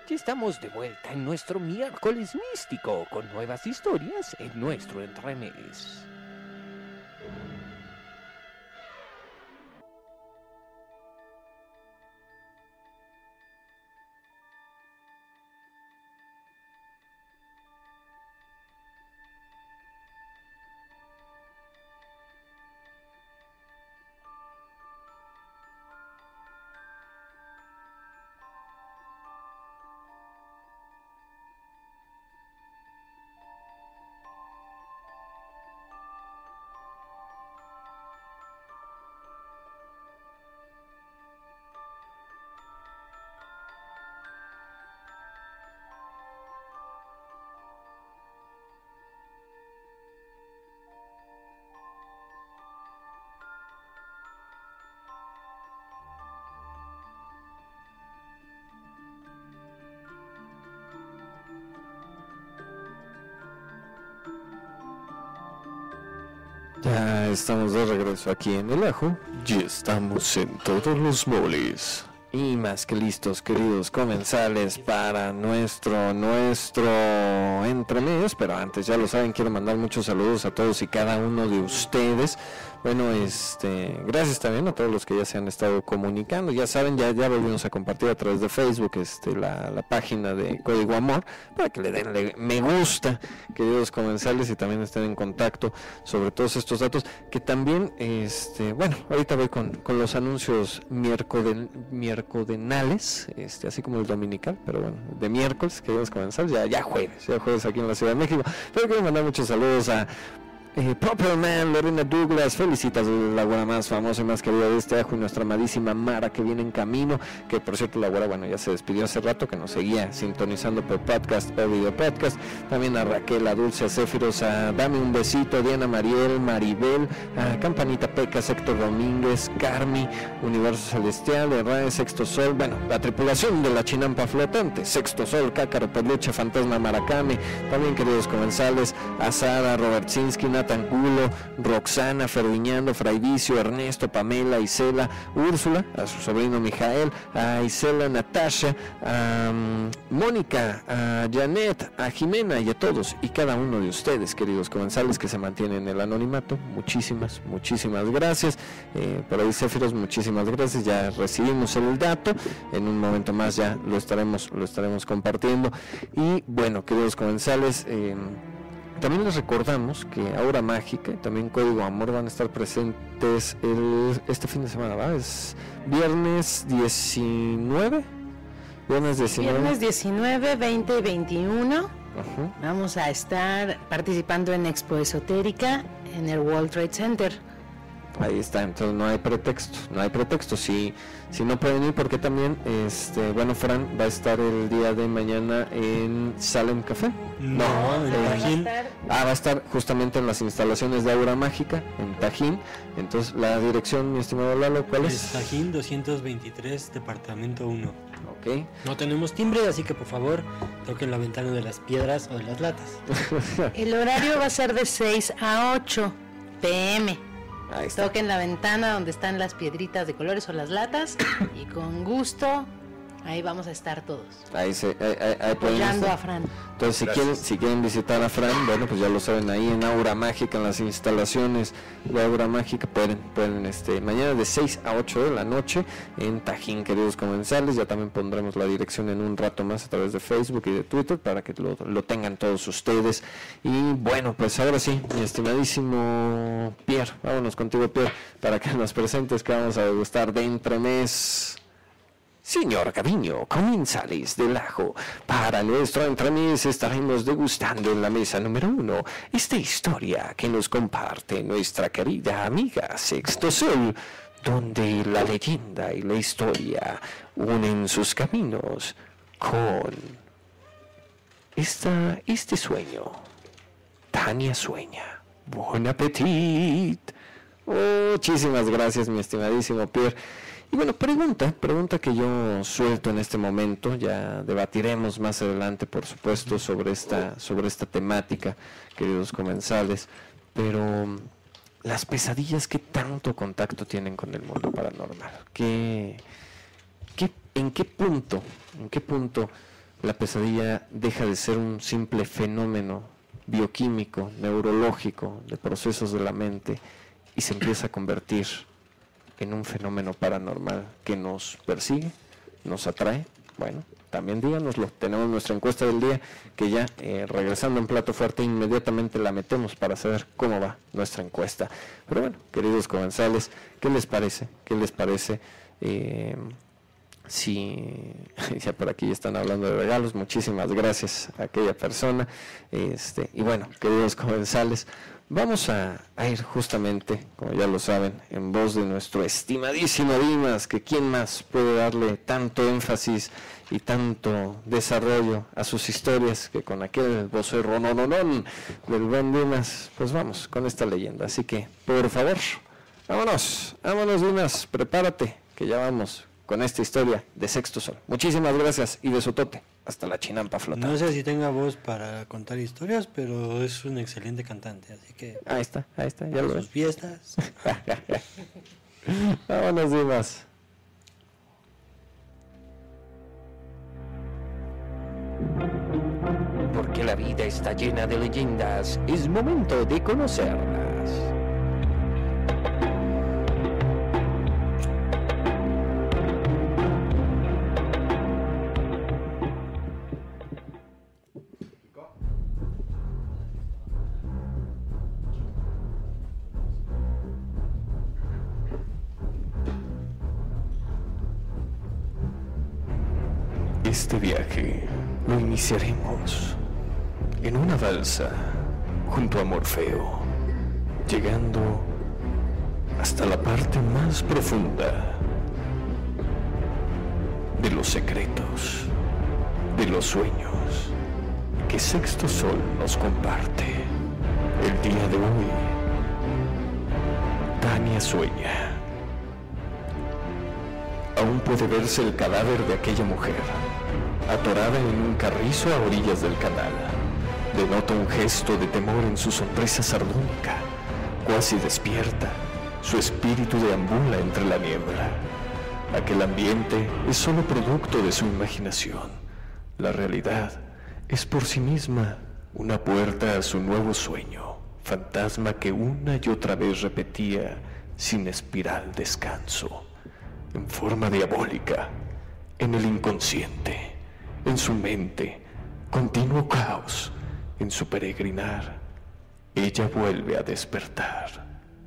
Ya estamos de vuelta en nuestro miércoles místico con nuevas historias en nuestro entremés. Ya estamos de regreso aquí en El Ajo y estamos en todos los moles. Y más que listos, queridos comensales, para nuestro entremés. Pero antes, ya lo saben, quiero mandar muchos saludos a todos y cada uno de ustedes. Bueno, gracias también a todos los que ya se han estado comunicando. Ya saben, ya volvimos a compartir a través de Facebook la página de Código Amor, para que le den me gusta, queridos comensales, y también estén en contacto sobre todos estos datos. Que también, bueno, ahorita voy con los anuncios miércodenales, así como el dominical, pero bueno, de miércoles, queridos comensales, ya jueves aquí en la Ciudad de México. Pero quiero mandar muchos saludos a Proper Man, Lorena Douglas, felicitas la güera más famosa y más querida de este ajo, y nuestra amadísima Mara, que viene en camino, que por cierto la güera, bueno, ya se despidió hace rato, que nos seguía sintonizando por podcast o video podcast. También a Raquel, a Dulce, a Céfiros, a Dame un besito, Diana Mariel, Maribel, a Campanita Pecas, Héctor Domínguez, Carmi, Universo Celestial, Errae, Sexto Sol, bueno, la tripulación de la Chinampa Flotante, Sexto Sol, Cácaro, Peluche, Fantasma Maracame, también queridos comensales, a Sara, Robertsinski, Tangulo, Roxana, Ferdiñando, Fraidicio, Ernesto, Pamela, Isela, Úrsula, a su sobrino Mijael, a Isela, Natasha, a Mónica, a Janet, a Jimena y a todos y cada uno de ustedes, queridos comensales, que se mantienen en el anonimato. Muchísimas gracias. Por ahí, Céfiros, muchísimas gracias. Ya recibimos el dato, en un momento más ya lo estaremos compartiendo. Y bueno, queridos comensales, también les recordamos que Aura Mágica y también Código Amor van a estar presentes este fin de semana, ¿va? Es viernes 19, 20 y 21. Uh-huh. Vamos a estar participando en Expo Esotérica en el World Trade Center. Ahí está, entonces no hay pretexto, si no pueden ir, porque también, bueno, Fran va a estar el día de mañana en Salem Café. No, en Tajín. Va a estar justamente en las instalaciones de Aura Mágica, en Tajín. Entonces, la dirección, mi estimado Lalo, ¿cuál es? Tajín 223, departamento 1. Ok. No tenemos timbre, así que por favor, toquen la ventana de las piedras o de las latas. El horario va a ser de 6 a 8 p.m. Ahí está. Toquen la ventana donde están las piedritas de colores o las latas y con gusto ahí vamos a estar todos. Ahí apoyando a Fran. Entonces, si quieren visitar a Fran, bueno, pues ya lo saben, ahí en Aura Mágica, en las instalaciones de Aura Mágica, pueden mañana de 6 a 8 de la noche en Tajín, queridos comensales. Ya también pondremos la dirección en un rato más a través de Facebook y de Twitter, para que lo tengan todos ustedes. Y bueno, pues ahora sí, mi estimadísimo Pierre, vámonos contigo, Pierre, para que nos presentes que vamos a degustar de entremés. Señor Gaviño, comensales del Ajo, para nuestro entremés estaremos degustando en la mesa número 1 esta historia que nos comparte nuestra querida amiga Sexto Sol, donde la leyenda y la historia unen sus caminos con este sueño. Tania sueña. Buen apetito. Muchísimas gracias, mi estimadísimo Pierre. Y bueno, pregunta que yo suelto en este momento. Ya debatiremos más adelante, por supuesto, sobre esta temática, queridos comensales. Pero las pesadillas, ¿qué tanto contacto tienen con el mundo paranormal? ¿En qué punto la pesadilla deja de ser un simple fenómeno bioquímico, neurológico, de procesos de la mente, y se empieza a convertir en un fenómeno paranormal que nos persigue, nos atrae. Bueno, también díganoslo. Tenemos nuestra encuesta del día, que ya regresando en Plato Fuerte inmediatamente la metemos para saber cómo va nuestra encuesta. Pero bueno, queridos comensales, ¿qué les parece? ¿Qué les parece? Sí, ya por aquí están hablando de regalos. Muchísimas gracias a aquella persona. Y bueno, queridos comensales, vamos a ir justamente, como ya lo saben, en voz de nuestro estimadísimo Dimas, que quién más puede darle tanto énfasis y tanto desarrollo a sus historias que con aquel vocero ronononón del buen Dimas. Pues vamos con esta leyenda. Así que, por favor, vámonos Dimas, prepárate, que ya vamos con esta historia de Sexto Sol. Muchísimas gracias y besotote. Hasta la chinampa flotante. No sé si tenga voz para contar historias, pero es un excelente cantante, así que... Ahí está, ya lo ves. Sus fiestas. Vámonos, Dimas. Porque la vida está llena de leyendas, es momento de conocerlas. Este viaje lo iniciaremos en una balsa junto a Morfeo, llegando hasta la parte más profunda de los secretos, de los sueños que Sexto Sol nos comparte. El día de hoy, Tania sueña. Aún puede verse el cadáver de aquella mujer, atorada en un carrizo a orillas del canal. Denota un gesto de temor en su sonrisa sardónica. Cuasi despierta, su espíritu deambula entre la niebla. Aquel ambiente es solo producto de su imaginación. La realidad es por sí misma una puerta a su nuevo sueño, fantasma que una y otra vez repetía sin espiral descanso, en forma diabólica, en el inconsciente. En su mente, continuo caos. En su peregrinar, ella vuelve a despertar.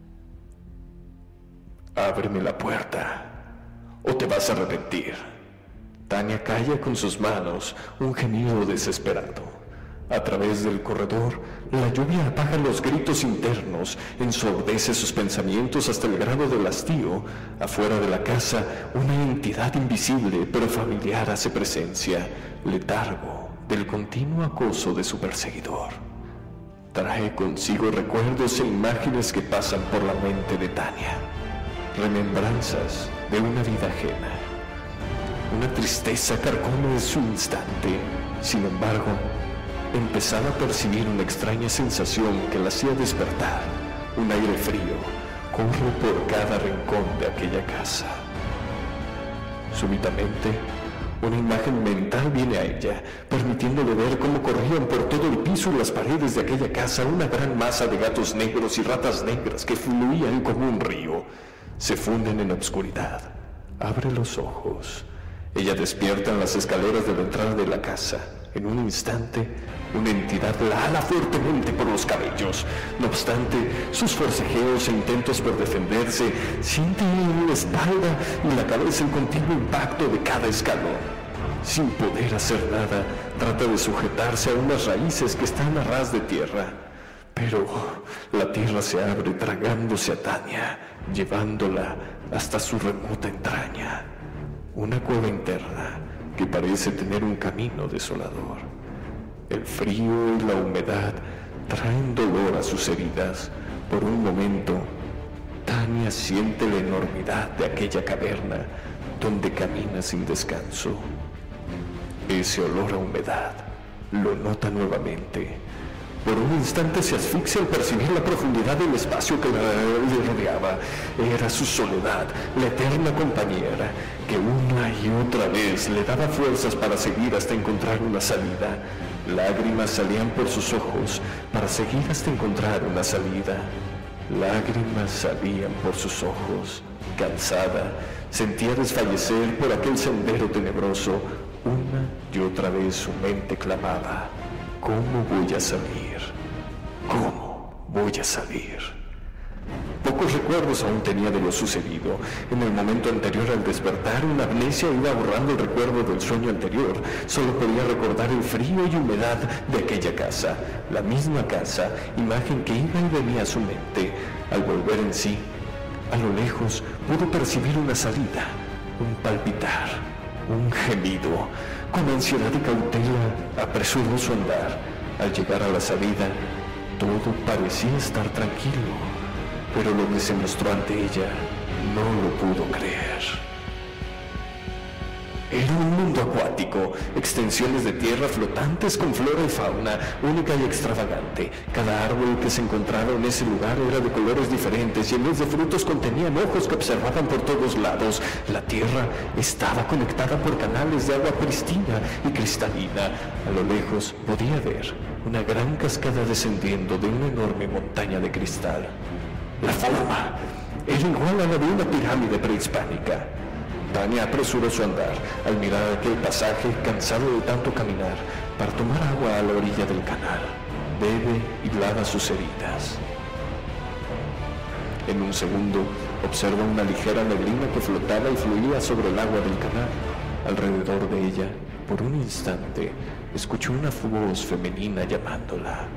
Ábreme la puerta, o te vas a arrepentir. Tania calla con sus manos un gemido desesperado. A través del corredor, la lluvia apaga los gritos internos, ensordece sus pensamientos hasta el grado del hastío. Afuera de la casa, una entidad invisible pero familiar hace presencia, letargo del continuo acoso de su perseguidor. Trae consigo recuerdos e imágenes que pasan por la mente de Tania, remembranzas de una vida ajena. Una tristeza carcome su instante. Sin embargo, empezaba a percibir una extraña sensación que la hacía despertar. Un aire frío corre por cada rincón de aquella casa. Súbitamente, una imagen mental viene a ella, permitiéndole ver cómo corrían por todo el piso y las paredes de aquella casa una gran masa de gatos negros y ratas negras que fluían como un río. Se funden en la oscuridad. Abre los ojos. Ella despierta en las escaleras de la entrada de la casa. En un instante, una entidad la ala fuertemente por los cabellos. No obstante, sus forcejeos e intentos por defenderse siente en la espalda y la cabeza el continuo impacto de cada escalón. Sin poder hacer nada, trata de sujetarse a unas raíces que están a ras de tierra. Pero la tierra se abre tragándose a Tania, llevándola hasta su remota entraña. Una cueva interna que parece tener un camino desolador. El frío y la humedad traen dolor a sus heridas. Por un momento, Tania siente la enormidad de aquella caverna donde camina sin descanso. Ese olor a humedad lo nota nuevamente. Por un instante se asfixia al percibir la profundidad del espacio que le rodeaba. Era su soledad, la eterna compañera, que una y otra vez le daba fuerzas para seguir hasta encontrar una salida. Lágrimas salían por sus ojos para seguir hasta encontrar una salida. Lágrimas salían por sus ojos. Cansada, sentía desfallecer por aquel sendero tenebroso. Una y otra vez su mente clamaba: ¿cómo voy a salir? ¿Cómo voy a salir? Pocos recuerdos aún tenía de lo sucedido. En el momento anterior al despertar, una amnesia iba borrando el recuerdo del sueño anterior. Solo podía recordar el frío y humedad de aquella casa. La misma casa, imagen que iba y venía a su mente. Al volver en sí, a lo lejos, pudo percibir una salida, un palpitar, un gemido. Con ansiedad y cautela, apresuró su andar. Al llegar a la salida, todo parecía estar tranquilo, pero lo que se mostró ante ella no lo pudo creer. Era un mundo acuático, extensiones de tierra flotantes con flora y fauna, única y extravagante. Cada árbol que se encontraba en ese lugar era de colores diferentes y en vez de frutos contenían ojos que observaban por todos lados. La tierra estaba conectada por canales de agua pristina y cristalina. A lo lejos podía ver una gran cascada descendiendo de una enorme montaña de cristal. La forma era igual a la de una pirámide prehispánica. Tania apresuró su andar al mirar aquel pasaje, cansado de tanto caminar, para tomar agua a la orilla del canal. Bebe y lava sus heridas. En un segundo, observa una ligera neblina que flotaba y fluía sobre el agua del canal. Alrededor de ella, por un instante, escuchó una voz femenina llamándola.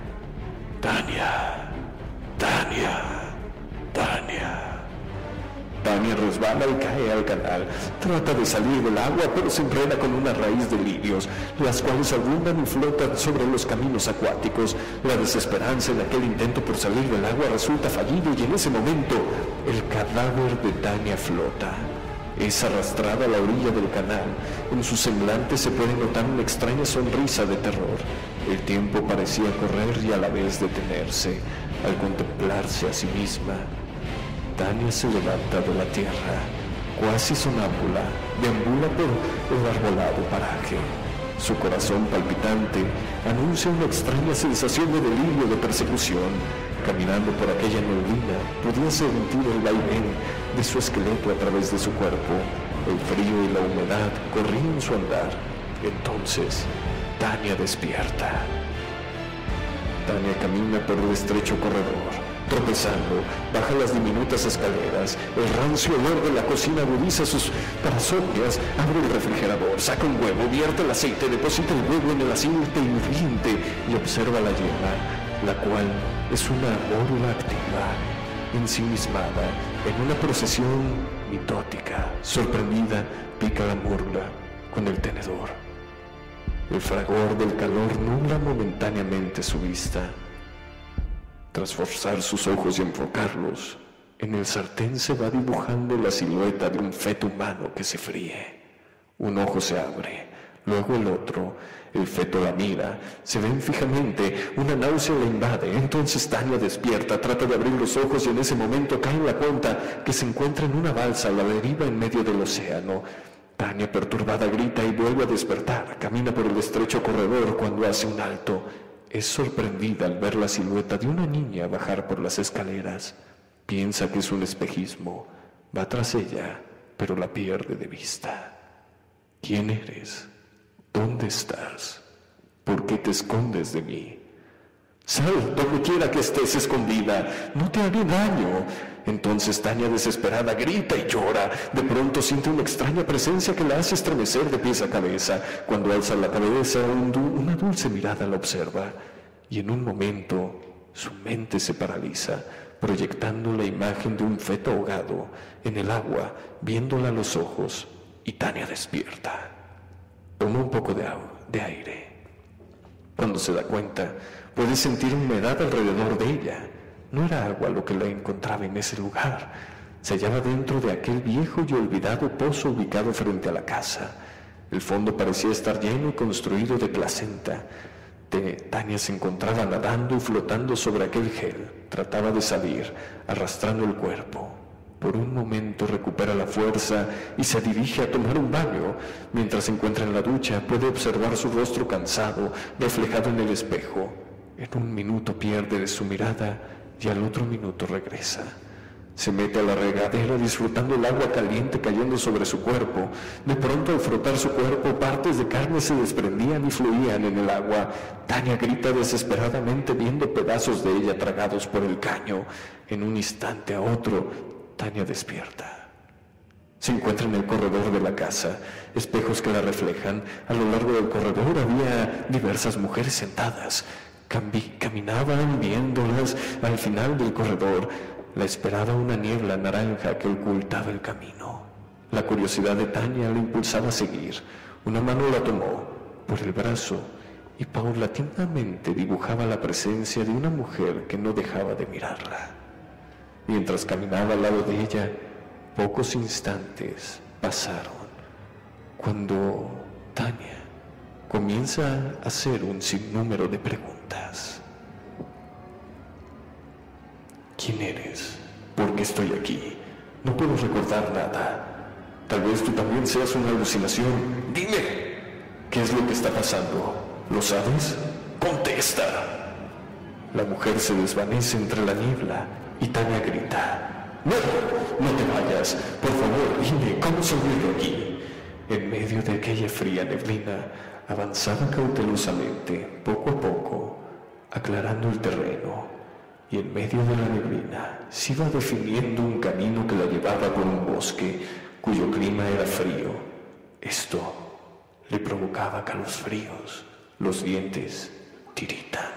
Tania, Tania, Tania. Tania resbala y cae al canal. Trata de salir del agua, pero se enreda con una raíz de lirios, las cuales abundan y flotan sobre los caminos acuáticos. La desesperanza en aquel intento por salir del agua resulta fallido y en ese momento el cadáver de Tania flota. Es arrastrada a la orilla del canal. En su semblante se puede notar una extraña sonrisa de terror. El tiempo parecía correr y a la vez detenerse. Al contemplarse a sí misma, Tania se levanta de la tierra, cuasi sonámbula, deambula por el arbolado paraje. Su corazón palpitante anuncia una extraña sensación de delirio de persecución. Caminando por aquella neblina, podía sentir el vaivén de su esqueleto a través de su cuerpo. El frío y la humedad corrían en su andar. Entonces, Tania despierta. Tania camina por el estrecho corredor. Tropezando, baja las diminutas escaleras. El rancio olor de la cocina agudiza sus parasolias. Abre el refrigerador, saca un huevo, vierte el aceite, deposita el huevo en el aceite hirviente y observa la yema, la cual es una órula activa, ensimismada, en una procesión mitótica. Sorprendida, pica la murla con el tenedor. El fragor del calor nubla momentáneamente su vista. Tras forzar sus ojos y enfocarlos, en el sartén se va dibujando la silueta de un feto humano que se fríe. Un ojo se abre, luego el otro. El feto la mira, se ven fijamente, una náusea la invade. Entonces Tania despierta, trata de abrir los ojos y en ese momento cae en la cuenta que se encuentra en una balsa a la deriva en medio del océano. Tania, perturbada, grita y vuelve a despertar. Camina por el estrecho corredor cuando hace un alto. Es sorprendida al ver la silueta de una niña bajar por las escaleras. Piensa que es un espejismo. Va tras ella, pero la pierde de vista. ¿Quién eres? ¿Dónde estás? ¿Por qué te escondes de mí? Sal, donde quiera que estés escondida, no te haré daño. Entonces Tania, desesperada, grita y llora. De pronto siente una extraña presencia que la hace estremecer de pies a cabeza. Cuando alza la cabeza, una dulce mirada la observa. Y en un momento, su mente se paraliza, proyectando la imagen de un feto ahogado en el agua, viéndola a los ojos. Y Tania despierta. Toma un poco de aire. Cuando se da cuenta, puede sentir humedad alrededor de ella. No era agua lo que la encontraba en ese lugar. Se hallaba dentro de aquel viejo y olvidado pozo ubicado frente a la casa. El fondo parecía estar lleno y construido de placenta. Tania se encontraba nadando y flotando sobre aquel gel. Trataba de salir, arrastrando el cuerpo. Por un momento recupera la fuerza y se dirige a tomar un baño. Mientras se encuentra en la ducha, puede observar su rostro cansado, reflejado en el espejo. En un minuto pierde de su mirada y al otro minuto regresa. Se mete a la regadera disfrutando el agua caliente cayendo sobre su cuerpo. De pronto, al frotar su cuerpo, partes de carne se desprendían y fluían en el agua. Tania grita desesperadamente viendo pedazos de ella tragados por el caño. En un instante a otro, Tania despierta. Se encuentra en el corredor de la casa, espejos que la reflejan. A lo largo del corredor había diversas mujeres sentadas. Caminaban viéndolas. Al final del corredor la esperaba una niebla naranja que ocultaba el camino. La curiosidad de Tania la impulsaba a seguir. Una mano la tomó por el brazo y paulatinamente dibujaba la presencia de una mujer que no dejaba de mirarla. Mientras caminaba al lado de ella, pocos instantes pasaron cuando Tania comienza a hacer un sinnúmero de preguntas. ¿Quién eres? ¿Por qué estoy aquí? No puedo recordar nada. Tal vez tú también seas una alucinación. Dime, ¿qué es lo que está pasando? ¿Lo sabes? ¡Contesta! La mujer se desvanece entre la niebla y Tania grita: ¡No! ¡No te vayas! Por favor, dime, ¿cómo salir de aquí? En medio de aquella fría neblina, avanzaba cautelosamente, poco a poco, aclarando el terreno. Y en medio de la neblina se iba definiendo un camino que la llevaba por un bosque cuyo clima era frío. Esto le provocaba calofríos. Los dientes tiritan.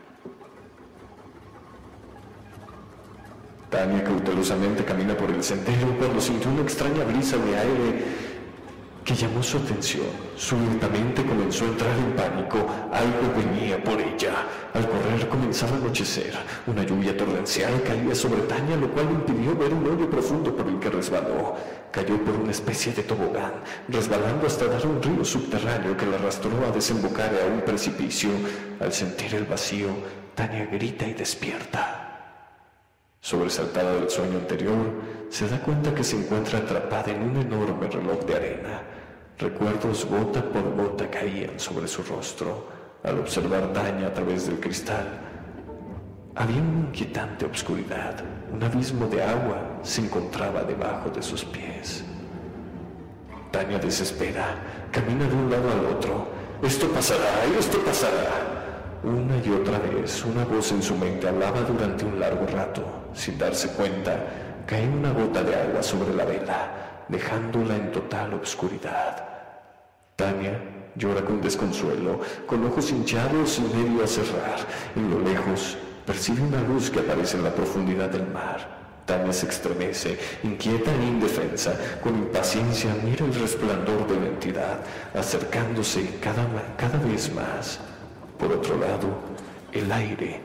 Tania cautelosamente camina por el sendero cuando sintió una extraña brisa de aire que llamó su atención. Súbitamente comenzó a entrar en pánico. Algo venía por ella. Al correr comenzaba a anochecer. Una lluvia torrencial caía sobre Tania, lo cual le impidió ver un hoyo profundo por el que resbaló. Cayó por una especie de tobogán, resbalando hasta dar a un río subterráneo que la arrastró a desembocar a un precipicio. Al sentir el vacío, Tania grita y despierta. Sobresaltada del sueño anterior, se da cuenta que se encuentra atrapada en un enorme reloj de arena. Recuerdos gota por gota caían sobre su rostro. Al observar Tania a través del cristal, había una inquietante obscuridad. Un abismo de agua se encontraba debajo de sus pies. Tania desespera, camina de un lado al otro. ¡Esto pasará! ¡Esto pasará! Una y otra vez, una voz en su mente hablaba durante un largo rato. Sin darse cuenta, cae una gota de agua sobre la vela, dejándola en total obscuridad. Tania llora con desconsuelo, con ojos hinchados y medio a cerrar. En lo lejos, percibe una luz que aparece en la profundidad del mar. Tania se estremece, inquieta e indefensa. Con impaciencia mira el resplandor de la entidad, acercándose cada vez más. Por otro lado, el aire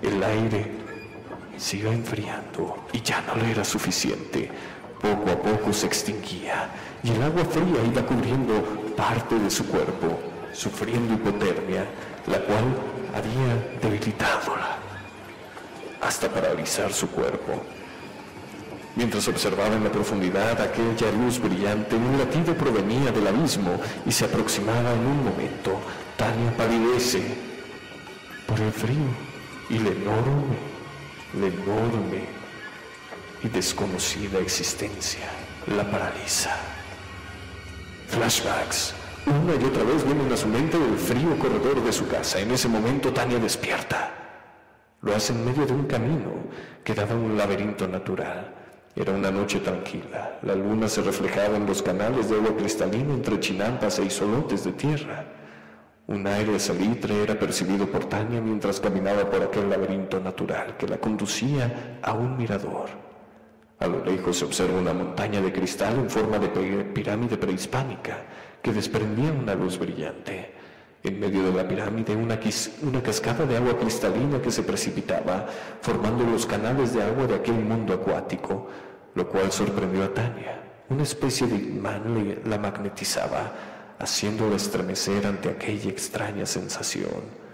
se iba enfriando y ya no le era suficiente. Poco a poco se extinguía y el agua fría iba cubriendo parte de su cuerpo, sufriendo hipotermia, la cual había debilitádola hasta paralizar su cuerpo. Mientras observaba en la profundidad aquella luz brillante, un latido provenía del abismo y se aproximaba en un momento. Tania palidece por el frío y la enorme y desconocida existencia la paraliza. Flashbacks. Una y otra vez vienen a su mente el frío corredor de su casa. En ese momento Tania despierta. Lo hace en medio de un camino que daba a un laberinto natural. Era una noche tranquila. La luna se reflejaba en los canales de agua cristalina entre chinampas e isolotes de tierra. Un aire salitre era percibido por Tania mientras caminaba por aquel laberinto natural que la conducía a un mirador. A lo lejos se observa una montaña de cristal en forma de pirámide prehispánica que desprendía una luz brillante. En medio de la pirámide una cascada de agua cristalina que se precipitaba, formando los canales de agua de aquel mundo acuático, lo cual sorprendió a Tania. Una especie de imán la magnetizaba, haciéndola estremecer ante aquella extraña sensación.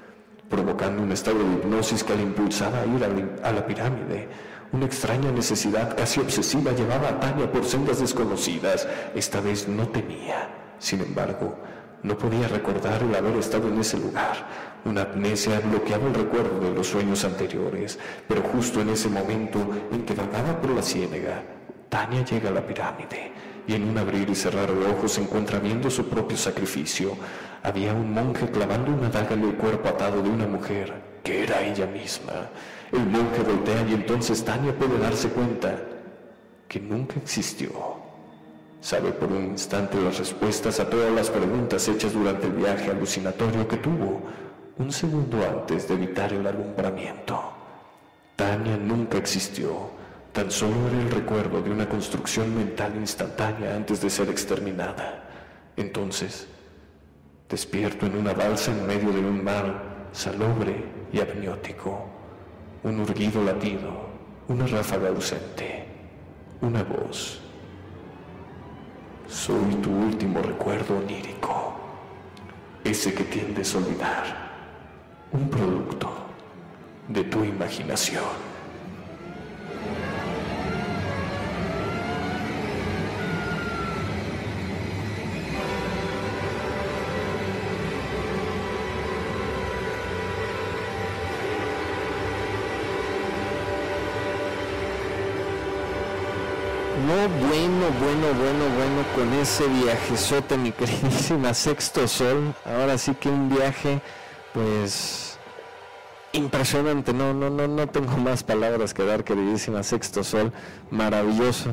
provocando un estado de hipnosis que le impulsaba a ir a la pirámide. Una extraña necesidad casi obsesiva llevaba a Tania por sendas desconocidas. Esta vez no temía. Sin embargo, no podía recordar el haber estado en ese lugar. Una amnesia bloqueaba el recuerdo de los sueños anteriores, pero justo en ese momento en que vagaba por la ciénaga, Tania llega a la pirámide y en un abrir y cerrar de ojos se encuentra viendo su propio sacrificio. Había un monje clavando una daga en el cuerpo atado de una mujer, que era ella misma. El monje voltea y entonces Tania puede darse cuenta que nunca existió. Sabe por un instante las respuestas a todas las preguntas hechas durante el viaje alucinatorio que tuvo un segundo antes de evitar el alumbramiento. Tania nunca existió, tan solo era el recuerdo de una construcción mental instantánea antes de ser exterminada. Entonces, despierto en una balsa en medio de un mar salobre y amniótico, un urgido latido, una ráfaga ausente, una voz. Soy tu último recuerdo onírico, ese que tiendes a olvidar, un producto de tu imaginación. No, bueno, con ese viajezote, mi queridísima Sexto Sol. Ahora sí que un viaje, pues, impresionante. No tengo más palabras que dar, queridísima Sexto Sol. Maravilloso,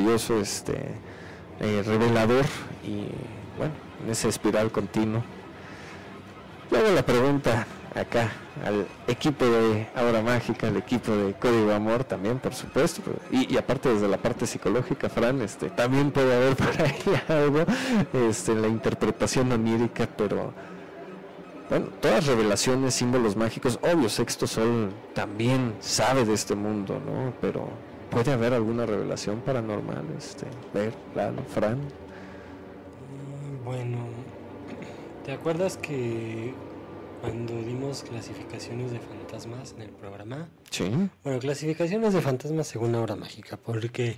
revelador y, bueno, en esa espiral continuo. Luego la pregunta acá al equipo de Aura Mágica, al equipo de Código Amor también, por supuesto, y aparte desde la parte psicológica, Fran, también puede haber por ahí algo en la interpretación onírica, pero bueno, todas revelaciones, símbolos mágicos, obvio, Sexto Sol también sabe de este mundo, ¿no? Pero puede haber alguna revelación paranormal, ver, Lalo, Fran. Bueno, ¿te acuerdas que cuando dimos clasificaciones de fantasmas en el programa? Sí. Bueno, clasificaciones de fantasmas según Aura Mágica, porque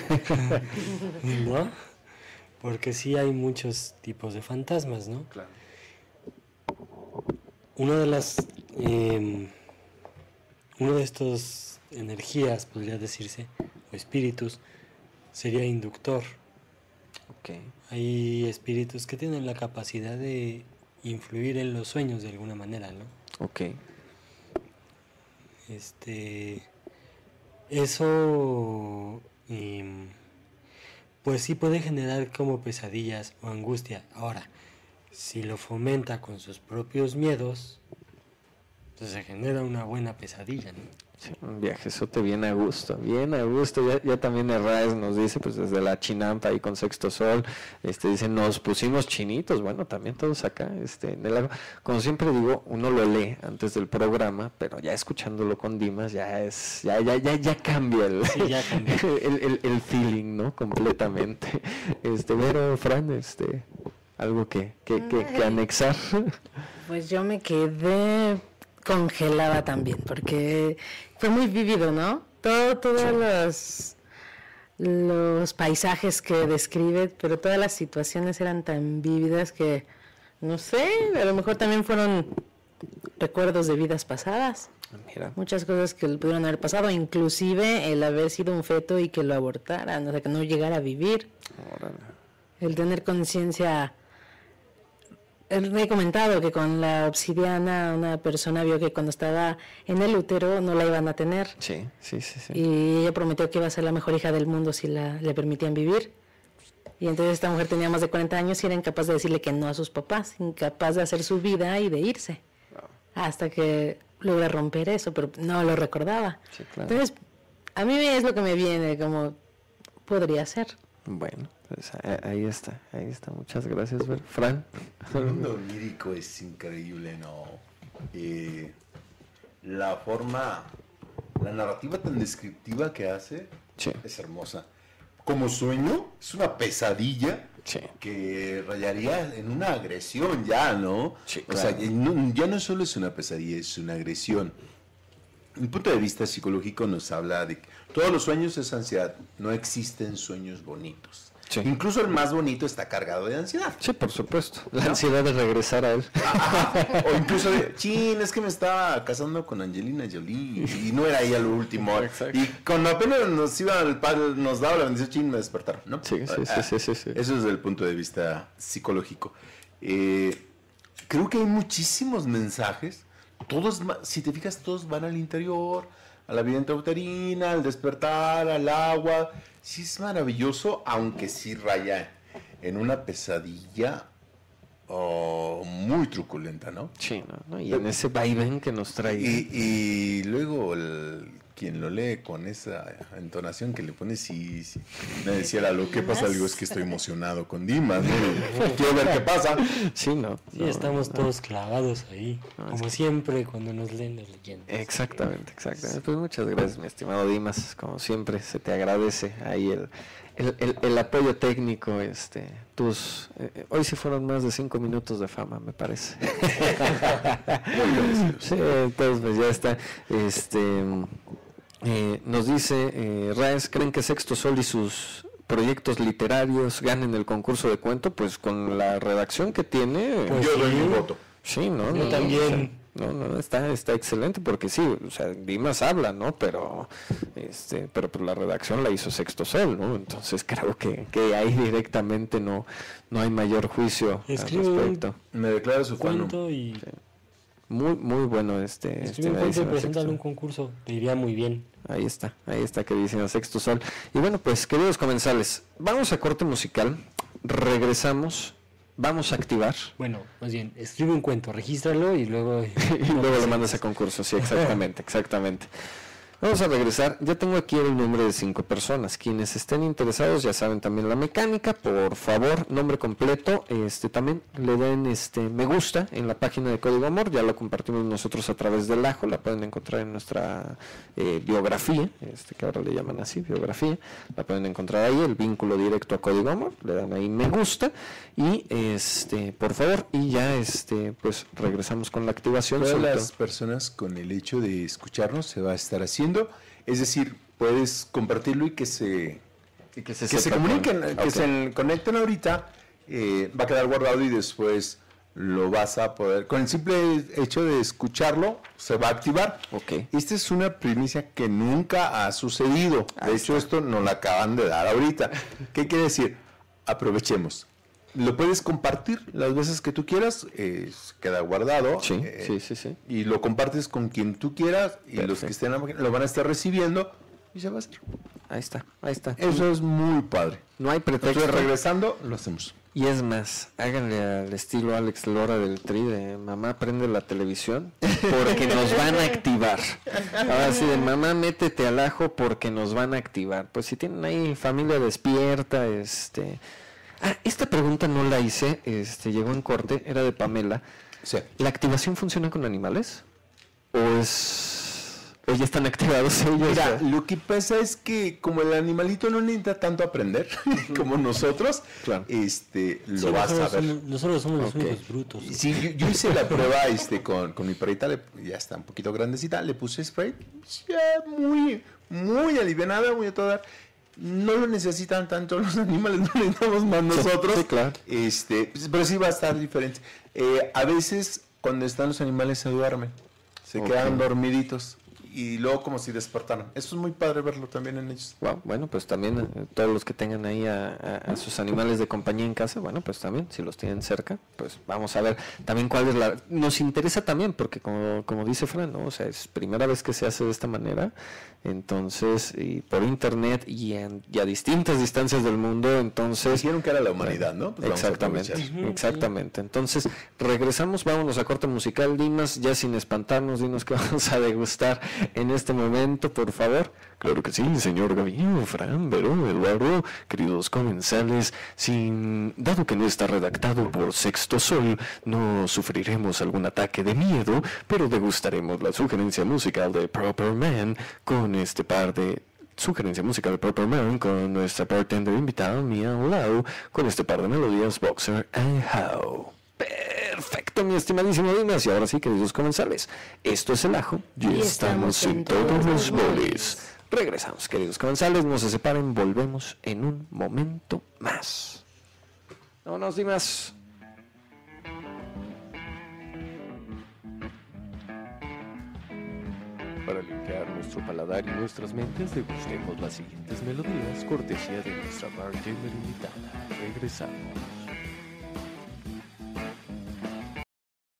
¿no? Porque sí hay muchos tipos de fantasmas, ¿no? Claro. Una de las uno de estos energías, podría decirse, o espíritus, sería inductor. Okay. Hay espíritus que tienen la capacidad de influir en los sueños de alguna manera, ¿no? Okay. Eso pues sí puede generar como pesadillas o angustia. Ahora, si lo fomenta con sus propios miedos, pues se genera una buena pesadilla, ¿no? Sí, un viajezote bien a gusto. Ya también Herráez nos dice, pues desde la Chinampa ahí con Sexto Sol, dice, nos pusimos chinitos. Bueno, también todos acá, en el lago. Como siempre digo, uno lo lee antes del programa, pero ya escuchándolo con Dimas, ya cambia sí, ya cambia. el feeling, ¿no? Completamente. Pero Fran, algo que anexar. Pues yo me quedé congelada también, porque fue muy vívido, ¿no? Todos los paisajes que describe, pero todas las situaciones eran tan vívidas que, no sé, a lo mejor también fueron recuerdos de vidas pasadas. Mira. Muchas cosas que le pudieron haber pasado, inclusive el haber sido un feto y que lo abortaran, o sea, que no llegara a vivir. Órale. El tener conciencia. He comentado que con la obsidiana una persona vio que cuando estaba en el útero no la iban a tener. Sí. Y ella prometió que iba a ser la mejor hija del mundo si le permitían vivir. Y entonces esta mujer tenía más de 40 años y era incapaz de decirle que no a sus papás, incapaz de hacer su vida y de irse. Wow. Hasta que logró romper eso, pero no lo recordaba. Sí, claro. Entonces, a mí es lo que me viene, como podría ser. Bueno, pues ahí está, muchas gracias, Fran. El mundo onírico es increíble, ¿no? La narrativa tan descriptiva que hace, sí, es hermosa. como sueño, es una pesadilla Sí. que rayaría en una agresión ya, ¿no? Sí, O sea, claro. ya no solo es una pesadilla, es una agresión. Un punto de vista psicológico nos habla de que todos los sueños es ansiedad, no existen sueños bonitos. Sí. Incluso el más bonito está cargado de ansiedad. Sí, por supuesto. La ansiedad de regresar a él. O incluso de, chin, es que me estaba casando con Angelina Jolie y no era ella lo último. Exacto. Y cuando apenas nos iba el padre, nos daba la bendición, chin, me despertaron, ¿no? Sí. Eso es desde el punto de vista psicológico. Creo que hay muchísimos mensajes. Todos, si te fijas, todos van al interior, a la vida intrauterina, al despertar, al agua. Sí es maravilloso, aunque sí raya en una pesadilla muy truculenta, ¿no? Sí, ¿no? Y en ese vaivén que nos trae. Y luego quien lo lee con esa entonación que le pone, sí. Me decía Lalo, ¿qué pasa? Digo, es que estoy emocionado con Dimas, ¿no? Quiero ver qué pasa. Sí, ¿no? Sí, No, estamos no. todos clavados ahí, No, como es siempre cuando nos leen las leyendas. Exactamente. Pues muchas gracias, mi estimado Dimas. Como siempre, se te agradece ahí el apoyo técnico. Hoy sí fueron más de 5 minutos de fama, me parece. Sí, entonces pues ya está. Nos dice Raes, ¿creen que Sexto Sol y sus proyectos literarios ganen el concurso de cuento? Pues con la redacción que tiene. Pues Yo doy sí. mi voto. Sí, ¿no? Yo también. No, está excelente porque sí, o sea, Dimas habla, ¿no? Pero pues la redacción la hizo Sexto Sol, ¿no? Entonces creo que ahí directamente no hay mayor juicio al Escribe respecto. Me declaro su fan. Cuento y Muy bueno escribe un cuento y estimadísimo preséntalo en un Sexto. concurso, te iría muy bien. Ahí está que dicen Sexto Sol. Y bueno, pues queridos comensales, vamos a corte musical, regresamos, vamos a activar. Bueno, más bien, escribe un cuento, regístralo y luego... Y luego lo mandas a concurso, sí, exactamente. Vamos a regresar. Ya tengo aquí el nombre de 5 personas. Quienes estén interesados ya saben también la mecánica. Por favor, nombre completo. También le den me gusta en la página de Código Amor. Ya lo compartimos nosotros a través del Ajo. La pueden encontrar en nuestra biografía, que ahora le llaman así, biografía. La pueden encontrar ahí, el vínculo directo a Código Amor. Le dan ahí me gusta. Y por favor, y ya pues regresamos con la activación. Todas sobre las todo. personas con el hecho de escucharnos se va a estar haciendo. Es decir, puedes compartirlo y que se sepa comuniquen, con- que ok. se conecten ahorita. Va a quedar guardado y después lo vas a poder, con el simple hecho de escucharlo, se va a activar. Ok. Esta es una primicia que nunca ha sucedido. De hecho, esto nos la acaban de dar ahorita. ¿Qué quiere decir? Aprovechemos. Lo puedes compartir las veces que tú quieras, queda guardado. Sí. Y lo compartes con quien tú quieras y los Perfecto. que estén en la máquina lo van a estar recibiendo y se va a hacer. Ahí está. Eso es muy padre. No hay pretexto. Entonces, regresando, lo hacemos. Y es más, háganle al estilo Alex Lora del Tri de mamá prende la televisión porque nos van a activar. Ahora sí, de mamá métete al ajo porque nos van a activar. Pues si tienen ahí familia despierta, esta pregunta no la hice, llegó en corte, era de Pamela. Sí. ¿La activación funciona con animales? ¿O ya están activados ellos? Mira, lo que pasa es que como el animalito no necesita tanto aprender como nosotros, Claro. lo Sí, vas a ver. nosotros somos los Ok. únicos brutos. Sí, yo hice la prueba con mi perrita, ya está un poquito grandecita, le puse spray, ya muy alivianada, muy a todo dar. No lo necesitan tanto los animales, no necesitamos más nosotros. sí, claro. Pero sí va a estar diferente. A veces cuando están los animales se duermen, se Ok. quedan dormiditos y luego como si despertaran. Eso es muy padre verlo también en ellos. Wow, bueno, pues también todos los que tengan ahí a sus animales de compañía en casa, bueno, pues también, si los tienen cerca, pues vamos a ver también cuál es la... Nos interesa también, porque como dice Fran, ¿no? O sea, es primera vez que se hace de esta manera, entonces, y por internet y a distintas distancias del mundo, entonces... Dijeron que era la humanidad, ¿no? Pues vamos a Exactamente, aprovechar. exactamente. Entonces, regresamos, vámonos a corte musical. Dimas, ya sin espantarnos, dinos que vamos a degustar en este momento, por favor. Claro que sí, señor Gavillo, Fran, Vero, Eduardo, queridos comensales, dado que no está redactado por Sexto Sol, no sufriremos algún ataque de miedo, pero degustaremos la sugerencia musical de Proper Man con este par de sugerencia musical Purple Man con nuestra bartender invitada Miao Lau con este par de melodías Boxer and How. Perfecto, mi estimadísimo Dimas. Y ahora sí, queridos comensales, esto es El Ajo y estamos en todos los bolis. Regresamos, queridos comensales, no se separen, volvemos en un momento más. Vámonos, Dimas. Para limpiar nuestro paladar y nuestras mentes, degustemos las siguientes melodías, cortesía de nuestra bartender invitada. Regresamos.